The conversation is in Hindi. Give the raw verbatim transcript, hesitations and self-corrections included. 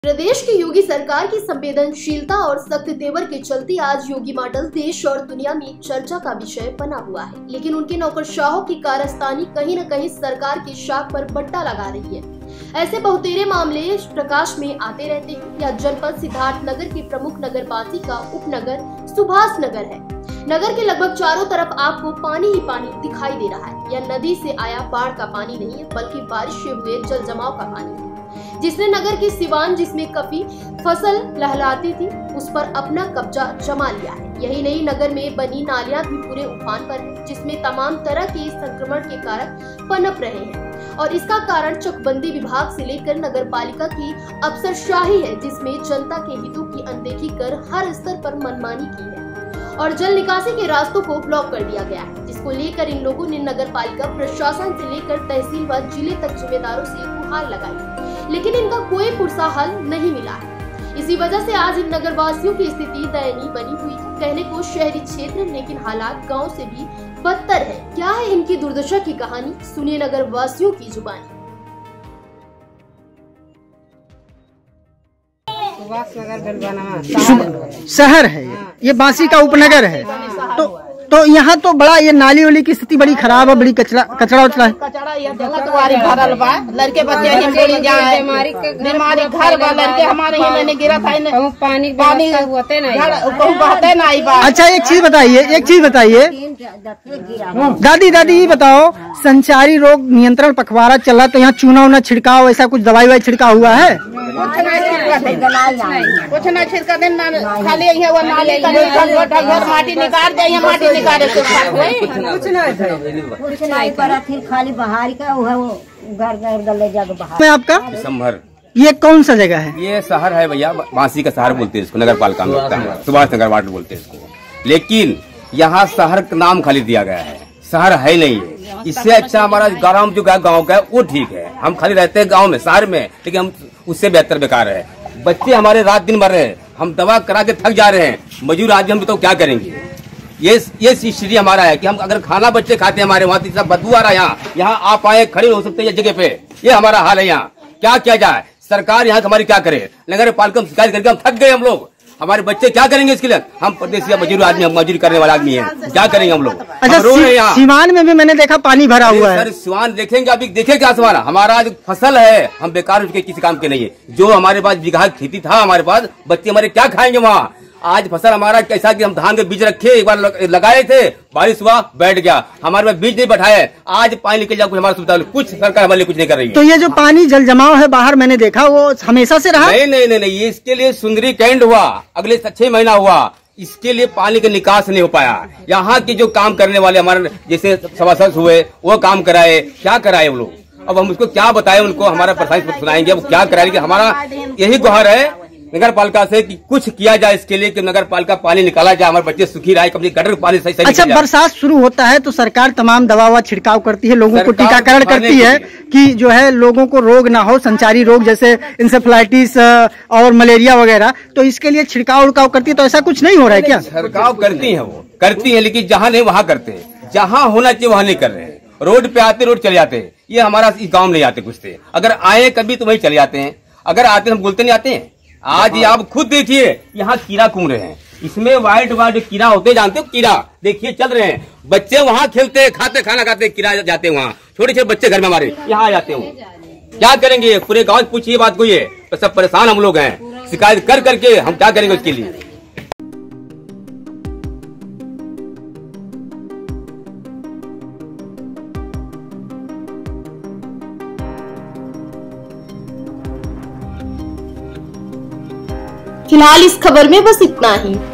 प्रदेश की योगी सरकार की संवेदनशीलता और सख्त तेवर के चलते आज योगी मॉडल देश और दुनिया में चर्चा का विषय बना हुआ है। लेकिन उनके नौकरशाहों की कारस्तानी कहीं न कहीं सरकार की शाख पर बट्टा लगा रही है। ऐसे बहुतेरे मामले प्रकाश में आते रहते हैं। यह जनपद सिद्धार्थनगर के प्रमुख नगरपासी का उपनगर सुभाष नगर है। नगर के लगभग चारों तरफ आपको पानी ही पानी दिखाई दे रहा है। यह नदी से आया बाढ़ का पानी नहीं है, बल्कि बारिश से हुए जल जमाव का पानी है, जिसने नगर की सिवान जिसमें काफी फसल लहलाती थी उस पर अपना कब्जा जमा लिया है। यही नहीं, नगर में बनी नालियां भी पूरे उफान पर है, जिसमें तमाम तरह के संक्रमण के कारक पनप रहे हैं। और इसका कारण चकबंदी विभाग से लेकर नगर पालिका की अफसरशाही है, जिसमें जनता के हितों की अनदेखी कर हर स्तर पर मनमानी की है और जल निकासी के रास्तों को ब्लॉक कर दिया गया है, जिसको लेकर इन लोगों ने नगर पालिका प्रशासन से लेकर तहसील व जिले तक जिम्मेदारों से गुहार लगाई, लेकिन इनका कोई पुरसा हल नहीं मिला है। इसी वजह से आज इन नगर वासियों की स्थिति दयनीय बनी हुई है। कहने को शहरी क्षेत्र, लेकिन हालात गांव से भी बदतर है। क्या है इनकी दुर्दशा की कहानी, सुनिए नगर वासियों की जुबानी। शहर है ये ये बांसी का उपनगर है। तो तो यहाँ तो बड़ा ये नाली वाली की स्थिति बड़ी खराब है, बड़ी कचरा कचरा उचरा है। कचरा ये दुआरी भरल बा, लड़के बच्चे हम बोली जाए बीमारी बीमारी घर बा, लड़के हमारे ही मैंने गिरा था न पानी पानी होते नहीं कहूं बहते नहीं बा। अच्छा एक चीज बताइए एक चीज बताइए दादी दादी ये बताओ, संचारी रोग नियंत्रण पखवाड़ा चला तो यहाँ चूना उना छिड़काव, ऐसा कुछ दवाई वाई छिड़काव हुआ है? कुछ ना छिड़का दे, खाली वो नाली का माटी निकाल दे, माटी निकाले कुछ नहीं करा, फिर खाली बाहर का वो घर घर ले जाकर बाहर। मैं आपका दिसंबर, ये कौन सा जगह है? ये शहर है भैया, बांसी का शहर बोलते हैं इसको, नगर पालिका में होता है, सुभाष नगर वार्ड बोलते हैं इसको। लेकिन यहाँ शहर का नाम खाली दिया गया है, शहर है नहीं है। इससे अच्छा हमारा ग्राम जो गाँव का है वो ठीक है। हम खाली रहते हैं गाँव में, शहर में, लेकिन हम उससे बेहतर बेकार है। बच्चे हमारे रात दिन मर रहे हैं, हम दवा करा के थक जा रहे हैं, मजदूर आदमी हम तो क्या करेंगे? ये ये स्थिति हमारा है कि हम अगर खाना बच्चे खाते हैं हमारे वहाँ तो बदबू आ रहा है। यहाँ यहाँ आप आए खड़े हो सकते हैं जगह पे, ये हमारा हाल है। यहाँ क्या किया जाए? सरकार यहाँ हमारी क्या करे? नगर पालिका शिकायत करके हम थक गए। हम लोग, हमारे बच्चे क्या करेंगे इसके लिए? हम प्रदेशी मजदूर आदमी, हम मजदूरी करने वाला आदमी है, क्या करेंगे हम लोग? अच्छा, सी, सीवान में भी मैंने देखा पानी भरा हुआ है। सर सीवान देखेंगे, अभी देखे क्या हमारा हमारा जो फसल है, हम बेकार उसके किसी काम के नहीं है। जो हमारे पास बीघा खेती था हमारे पास, बच्चे हमारे क्या खाएंगे वहाँ? आज फसल हमारा कैसा कि हम धान के बीज रखे, एक बार लगाए थे, बारिश हुआ बैठ गया, हमारे पास बीज नहीं बैठाए, आज पानी निकल जाए, कुछ हमारा सुविधा, कुछ सरकार हमारे लिए कुछ नहीं कर रही है। तो ये जो पानी जल जमाव है बाहर मैंने देखा, वो हमेशा से रहा? नहीं नहीं नहीं, नहीं। ये इसके लिए सुंदरी कैंड हुआ, अगले छह महीना हुआ, इसके लिए पानी का निकास नहीं हो पाया। यहाँ के जो काम करने वाले हमारे जैसे सभासद हुए, वो काम कराए, क्या कराए वो लोग? अब हम उसको क्या बताए? उनको हमारा प्रशासन सुनाएंगे, अब क्या कराएंगे? हमारा यही गुहार है नगर पालिका से कि कुछ किया जाए इसके लिए कि नगर पालिका पानी निकाला जाए, हमारे बच्चे सुखी रहे, कभी गटर पानी सही सही। अच्छा, बरसात शुरू होता है तो सरकार तमाम दवा वा छिड़काव करती है, लोगों को टीकाकरण करती है कि जो है लोगों को रोग ना हो, संचारी रोग जैसे इंसेफ्लाइटिस और मलेरिया वगैरह, तो इसके लिए छिड़काव उड़काव करती है। तो ऐसा कुछ नहीं हो रहा है क्या? छिड़काव करती है, वो करती है, लेकिन जहाँ नहीं वहाँ करते हैं, जहाँ होना चाहिए वहाँ नहीं कर रहे हैं। रोड पे आते रोड चले जाते हैं, ये हमारा इस गाँव में नहीं आते, कुछ अगर आए कभी तो वही चले जाते हैं, अगर आते हम बोलते नहीं आते हैं। आज ये आप खुद देखिए, यहाँ कीड़ा घूम रहे हैं, इसमें व्हाइट व्हाइट जो कीड़ा होते जानते हो, कीड़ा देखिए चल रहे हैं। बच्चे वहाँ खेलते खाते खाना खाते, कीड़ा जाते हैं वहाँ, छोटे छोटे बच्चे घर में हमारे यहाँ आ जाते हैं, क्या करेंगे? पूरे गाँव पूछिए बात कोई है, तो सब परेशान हम लोग हैं, शिकायत कर करके हम क्या करेंगे उसके लिए? फिलहाल इस खबर में बस इतना ही।